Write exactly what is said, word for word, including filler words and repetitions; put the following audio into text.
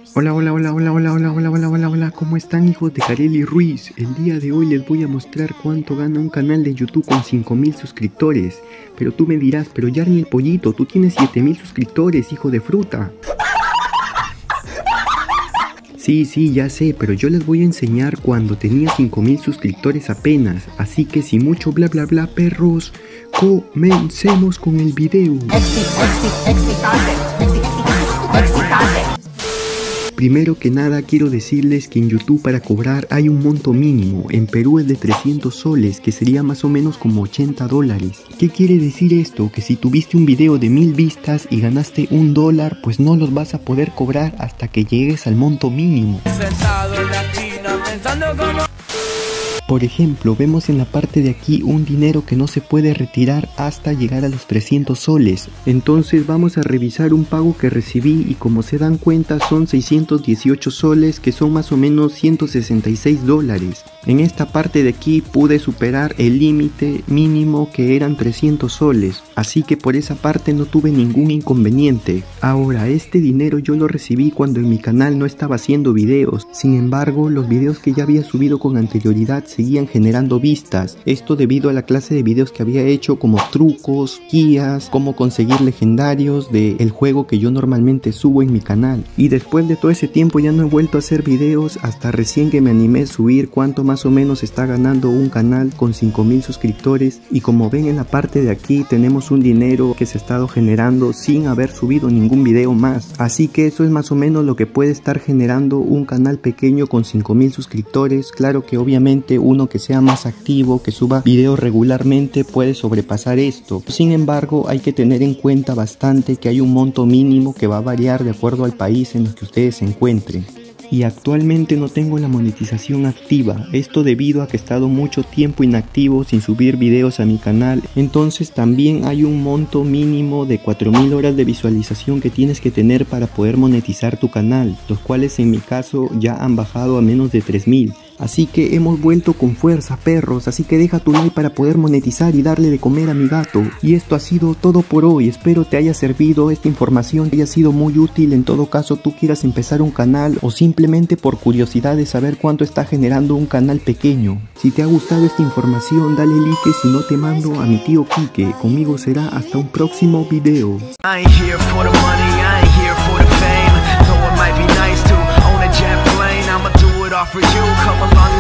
Hola, hola, hola, hola, hola, hola, hola, hola, hola, hola, ¿cómo están, hijos de Kareli Ruiz? El día de hoy les voy a mostrar cuánto gana un canal de YouTube con cinco mil suscriptores. Pero tú me dirás, pero Yarny el Pollito, tú tienes siete mil suscriptores, hijo de fruta. Sí, sí, ya sé, pero yo les voy a enseñar cuando tenía cinco mil suscriptores apenas. Así que sin mucho bla bla bla, perros, comencemos con el video. Primero que nada quiero decirles que en YouTube para cobrar hay un monto mínimo. En Perú es de trescientos soles, que sería más o menos como ochenta dólares. ¿Qué quiere decir esto? Que si tuviste un video de mil vistas y ganaste un dólar, pues no los vas a poder cobrar hasta que llegues al monto mínimo. Por ejemplo, vemos en la parte de aquí un dinero que no se puede retirar hasta llegar a los trescientos soles. Entonces vamos a revisar un pago que recibí y como se dan cuenta son seiscientos dieciocho soles, que son más o menos ciento sesenta y seis dólares. En esta parte de aquí pude superar el límite mínimo que eran trescientos soles, así que por esa parte no tuve ningún inconveniente. Ahora, este dinero yo lo recibí cuando en mi canal no estaba haciendo videos. Sin embargo, los videos que ya había subido con anterioridad seguían generando vistas. Esto debido a la clase de videos que había hecho, como trucos, guías, cómo conseguir legendarios del juego que yo normalmente subo en mi canal. Y después de todo ese tiempo ya no he vuelto a hacer videos hasta recién que me animé a subir cuánto más o menos está ganando un canal con cinco mil suscriptores. Y como ven en la parte de aquí tenemos un dinero que se ha estado generando sin haber subido ningún video más. Así que eso es más o menos lo que puede estar generando un canal pequeño con cinco mil suscriptores. Claro que obviamente uno que sea más activo, que suba videos regularmente, puede sobrepasar esto. Sin embargo, hay que tener en cuenta bastante que hay un monto mínimo que va a variar de acuerdo al país en el que ustedes se encuentren. Y actualmente no tengo la monetización activa, esto debido a que he estado mucho tiempo inactivo sin subir videos a mi canal. Entonces también hay un monto mínimo de cuatro mil horas de visualización que tienes que tener para poder monetizar tu canal, los cuales en mi caso ya han bajado a menos de tres mil. Así que hemos vuelto con fuerza, perros, así que deja tu like para poder monetizar y darle de comer a mi gato. Y esto ha sido todo por hoy, espero te haya servido esta información, haya sido muy útil. En todo caso tú quieras empezar un canal o simplemente por curiosidad de saber cuánto está generando un canal pequeño. Si te ha gustado esta información dale like, si no te mando a mi tío Quique. Conmigo será hasta un próximo video. For you, come along.